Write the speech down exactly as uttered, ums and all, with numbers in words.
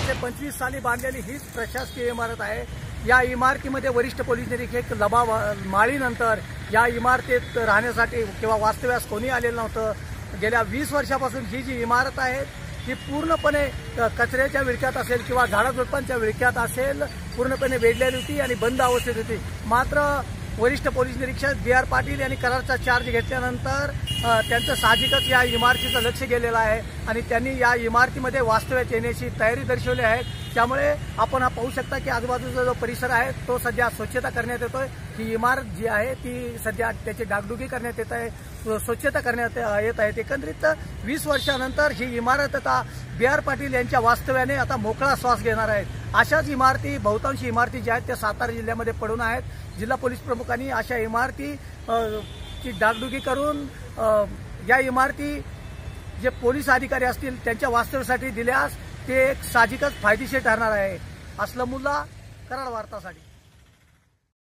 एकोणीसशे पंचवीस साली बांधलेली हीच प्रशासकीय इमारत आहे। या इमारतीमध्ये वरिष्ठ पोलीस निरीक्षक लबा माळीनंतर या इमारतीत राहण्यासाठी किंवा वास्तव्यास कोणी आलेलं नव्हतं। गेल्या वीस वर्षापासून ही जी इमारत आहे ती पूर्णपणे कचऱ्याच्या विळख्यात असेल किंवा झाडाझुडपांच्या विळख्यात असेल पूर्णपणे वेढलेली होती आणि बंद अवस्थेत होती। मात्र वरिष्ठ पोलीस निरीक्षक बी आर पाटील यांनी करारचा चार्ज घेतल्यानंतर त्यांचं साहजिकच या इमारतीचं लक्ष गेलेलं आहे आणि त्यांनी या इमारतीमध्ये वास्तव्यात येण्याची तयारी दर्शवली आहे। त्यामुळे आपण पाहू शकता की आजूबाजूचा जो परिसर आहे तो सध्या स्वच्छता करण्यात येतोय। ही इमारत जी आहे ती सध्या त्याची डागडुगी करण्यात येत आहे, स्वच्छता करण्यात येत आहे। एकंदरीत वीस वर्षानंतर ही इमारत आता बी आर पाटील यांच्या वास्तव्याने आता मोकळा श्वास घेणार आहे। अशाच इमारती बहुतांश इमारती ज्या आहेत त्या सातारा जिल्ह्यामध्ये पडून आहेत। जिल्हा पोलीस प्रमुखांनी अशा इमारती ची डागडुगी करून या इमारती जे पोलीस अधिकारी असतील त्यांच्या वास्तव्यासाठी दिल्यास ते एक साहजिकच फायदेशीर ठरणार आहे। असलमुल्ला, कराड वार्तासाठी।